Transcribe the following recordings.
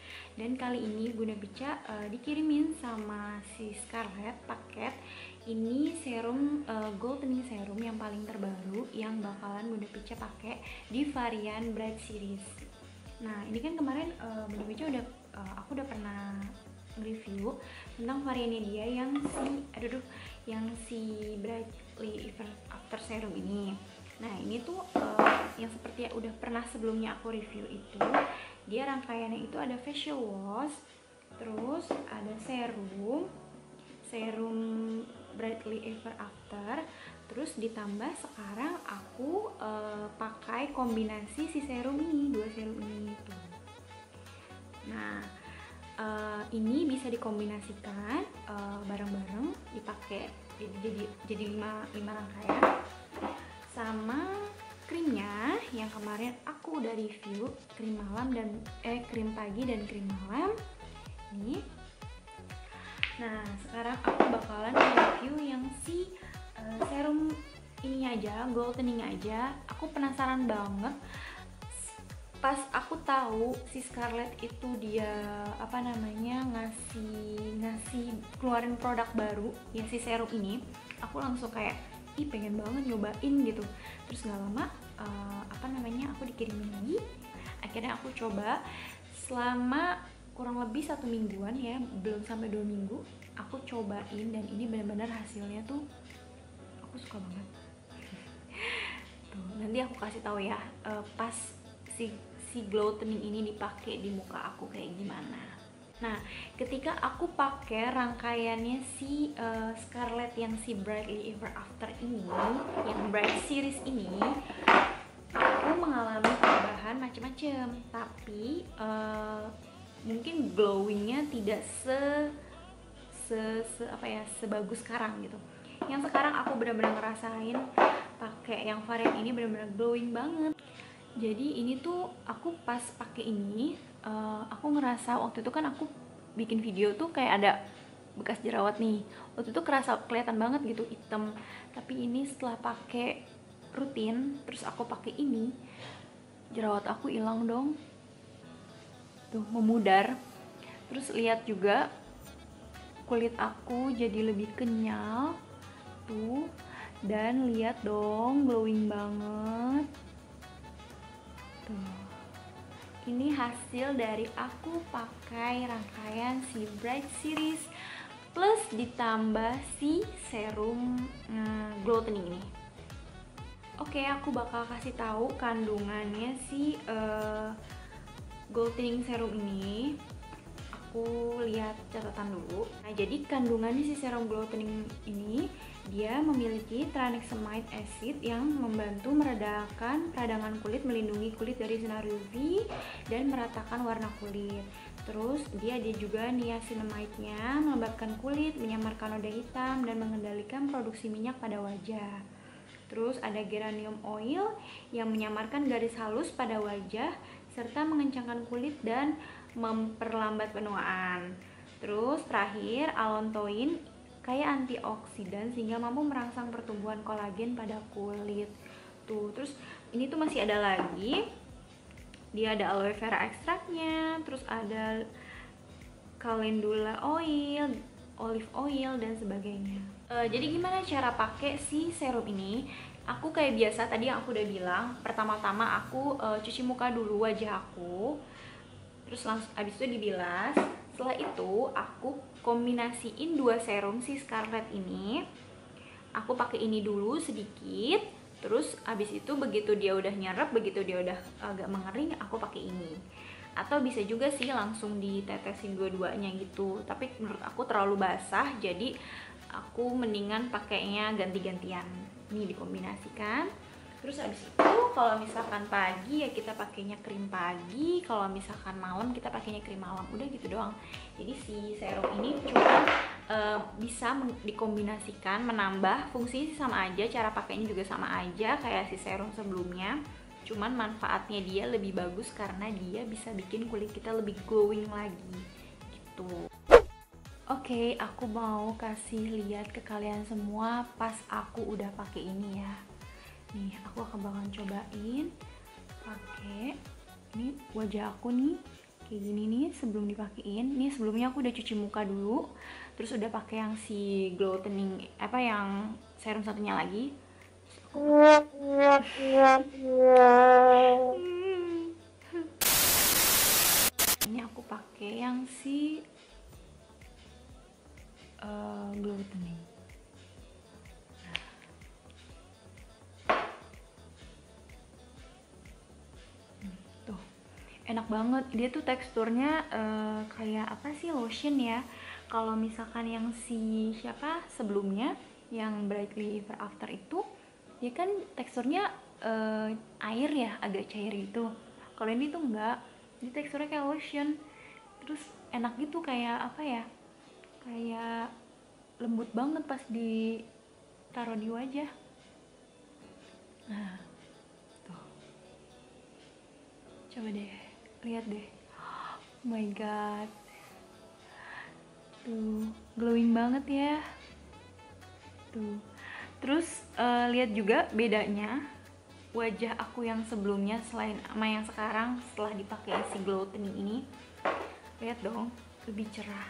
Dan kali ini Bunda Pica dikirimin sama si Scarlett paket ini serum Goldening Serum yang paling terbaru yang bakalan Bunda Pica pakai di varian Bright Series. Nah, ini kan kemarin Bunda Pica aku udah pernah review tentang variannya dia yang si Brightly Ever After Serum ini. Nah, ini tuh yang seperti yang udah pernah sebelumnya aku review itu, dia rangkaiannya itu ada facial wash, terus ada serum Brightly Ever After, terus ditambah sekarang aku pakai kombinasi si serum ini, dua serum ini tuh. Nah, ini bisa dikombinasikan bareng-bareng, dipakai jadi 5 rangkaian, sama krimnya yang kemarin aku udah review, krim pagi dan krim malam ini. Nah, sekarang aku bakalan review yang si serum ini aja, goldening aja. Aku penasaran banget. Pas aku tahu si Scarlett itu dia ngasih keluarin produk baru ya si serum ini, aku langsung kayak pengen banget nyobain gitu. Terus nggak lama aku dikirimin lagi. Akhirnya aku coba selama kurang lebih 1 mingguan ya, belum sampai 2 minggu aku cobain, dan ini benar-benar hasilnya tuh aku suka banget. Tuh, nanti aku kasih tahu ya pas si glow toning ini dipakai di muka aku kayak gimana. Nah, ketika aku pakai rangkaiannya si Scarlett yang si Brightly Ever After ini, yang Bright Series ini, aku mengalami perubahan macam-macam, tapi mungkin glowingnya tidak sebagus sekarang gitu. Yang sekarang aku benar-benar ngerasain pakai yang varian ini benar-benar glowing banget. Jadi ini tuh aku pas pakai ini, aku ngerasa waktu itu kan aku bikin video tuh kayak ada bekas jerawat nih. Waktu itu kelihatan banget gitu hitam. Tapi ini setelah pakai rutin, terus aku pakai ini, jerawat aku hilang dong. Tuh, memudar. Terus lihat juga kulit aku jadi lebih kenyal. Tuh, dan lihat dong glowing banget. Tuh. Ini hasil dari aku pakai rangkaian si Bright Series plus ditambah si serum glow toning ini. Oke, aku bakal kasih tahu kandungannya si glow toning serum ini. Aku lihat catatan dulu. Nah, jadi kandungannya si serum glow toning ini, dia memiliki tranexamide acid yang membantu meredakan peradangan kulit, melindungi kulit dari sinar UV dan meratakan warna kulit. Terus dia ada juga niacinamide-nya, melembabkan kulit, menyamarkan noda hitam dan mengendalikan produksi minyak pada wajah. Terus ada geranium oil yang menyamarkan garis halus pada wajah serta mengencangkan kulit dan memperlambat penuaan. Terus terakhir allantoin kayak antioksidan sehingga mampu merangsang pertumbuhan kolagen pada kulit. Tuh, terus ini tuh masih ada lagi. Dia ada aloe vera ekstraknya, terus ada calendula oil, olive oil dan sebagainya. Jadi gimana cara pakai si serum ini? Aku kayak biasa tadi yang aku udah bilang, pertama-tama aku cuci muka dulu wajah aku. Terus langsung abis itu dibilas. Setelah itu aku kombinasiin 2 serum si Scarlett ini. Aku pakai ini dulu sedikit, terus abis itu begitu dia udah nyerap, begitu dia udah agak mengering, aku pakai ini. Atau bisa juga sih langsung ditetesin dua-duanya gitu, tapi menurut aku terlalu basah, jadi aku mendingan pakainya ganti-gantian. Ini dikombinasikan. Terus abis itu kalau misalkan pagi ya kita pakainya krim pagi, kalau misalkan malam kita pakainya krim malam, udah gitu doang. Jadi si serum ini cuma bisa dikombinasikan, menambah fungsi sama aja, cara pakainya juga sama aja kayak si serum sebelumnya. Cuman manfaatnya dia lebih bagus karena dia bisa bikin kulit kita lebih glowing lagi gitu. Oke, aku mau kasih lihat ke kalian semua pas aku udah pakai ini ya. Nih, aku akan cobain pakai ini wajah aku nih kayak gini nih. ini sebelum dipakein, ini sebelumnya aku udah cuci muka dulu, terus udah pakai yang si glow tanning yang serum satunya lagi. Ini aku pakai yang si glow tanning. Tuh, enak banget. Dia tuh teksturnya kayak apa sih, lotion ya. Kalau misalkan yang si sebelumnya yang Brightly Ever After itu, dia kan teksturnya air ya, agak cair gitu. Kalau ini tuh enggak, ini teksturnya kayak lotion. Terus enak gitu, kayak apa ya, kayak lembut banget pas ditaruh di wajah. Nah, tuh, coba deh, lihat deh. Oh my god, tuh glowing banget ya. Tuh, terus lihat juga bedanya wajah aku yang sebelumnya selain sama yang sekarang setelah dipakai si glow tanning ini. Lihat dong, lebih cerah.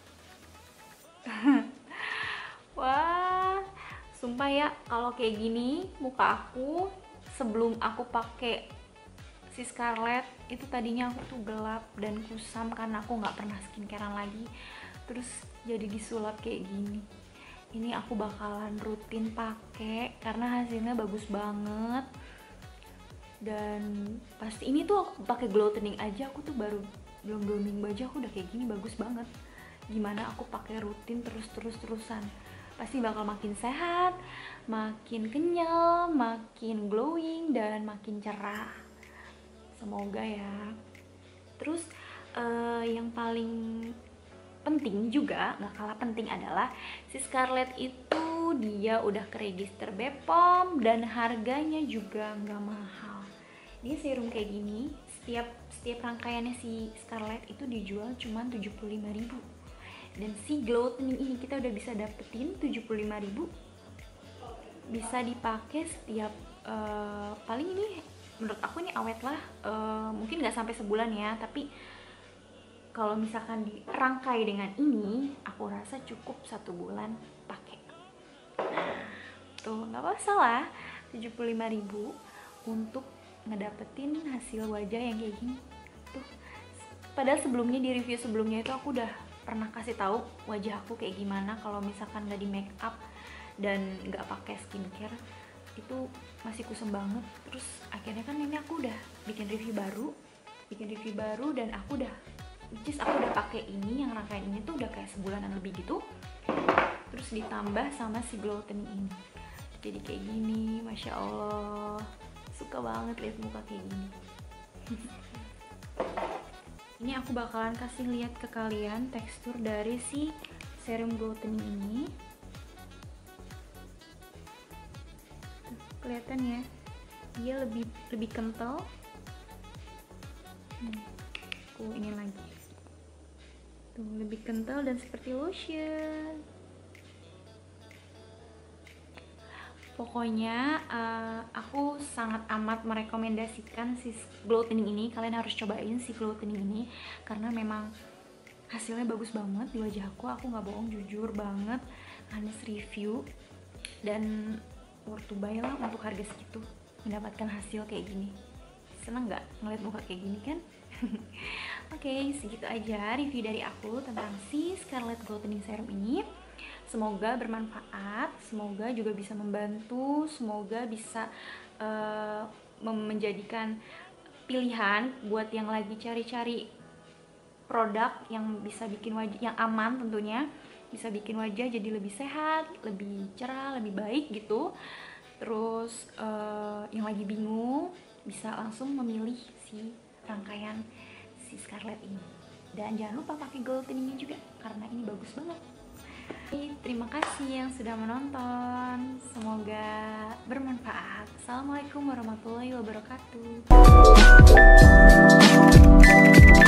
Wah, sumpah ya, kalau kayak gini muka aku sebelum aku pakai si Scarlett itu, tadinya aku tuh gelap dan kusam karena aku nggak pernah skincarean lagi. Terus jadi disulap kayak gini. Ini aku bakalan rutin pakai karena hasilnya bagus banget. Dan pasti ini tuh aku pakai glow tanning aja, aku tuh baru belum grooming baju aku udah kayak gini, bagus banget. Gimana aku pakai rutin terusan, pasti bakal makin sehat, makin kenyal, makin glowing, dan makin cerah. Semoga ya. Terus yang paling penting juga, nggak kalah penting adalah si Scarlett itu dia udah ke register BPOM dan harganya juga nggak mahal. Dia serum kayak gini, setiap rangkaiannya si Scarlett itu dijual cuma 75.000. Dan si glow tanning ini kita udah bisa dapetin 75.000, bisa dipakai setiap paling ini menurut aku ini awet lah, mungkin nggak sampai sebulan ya, tapi kalau misalkan dirangkai dengan ini, aku rasa cukup 1 bulan pakai. Nah, tuh nggak masalah, 75.000 untuk ngedapetin hasil wajah yang kayak gini. Tuh, padahal sebelumnya di review sebelumnya itu aku udah pernah kasih tahu wajah aku kayak gimana kalau misalkan nggak di make up dan nggak pakai skincare, itu masih kusam banget. Terus akhirnya kan ini aku udah bikin review baru dan aku udah pakai ini, yang rangkaian ini tuh udah kayak sebulanan lebih gitu. Terus ditambah sama si glow tanning ini, jadi kayak gini. Masya Allah, suka banget lihat muka kayak gini. Ini aku bakalan kasih lihat ke kalian tekstur dari si serum glow tanning ini. Tuh, kelihatan ya, dia lebih kental. Aku ini lagi. Tuh, lebih kental dan seperti lotion. Pokoknya aku sangat amat merekomendasikan si glow tanning ini. Kalian harus cobain si glow tanning ini karena memang hasilnya bagus banget di wajah aku. Aku nggak bohong, jujur banget, honest review, dan worth to buy lah untuk harga segitu, mendapatkan hasil kayak gini. Seneng nggak ngeliat muka kayak gini kan? Oke, segitu aja review dari aku tentang si Scarlett Glow Tanning Serum ini. Semoga bermanfaat, semoga juga bisa membantu, semoga bisa menjadikan pilihan buat yang lagi cari-cari produk yang bisa bikin wajah yang aman, tentunya bisa bikin wajah jadi lebih sehat, lebih cerah, lebih baik gitu. Terus yang lagi bingung bisa langsung memilih si rangkaian si Scarlett ini. Dan jangan lupa pakai glow tanningnya juga karena ini bagus banget. Terima kasih yang sudah menonton, semoga bermanfaat. Assalamualaikum warahmatullahi wabarakatuh.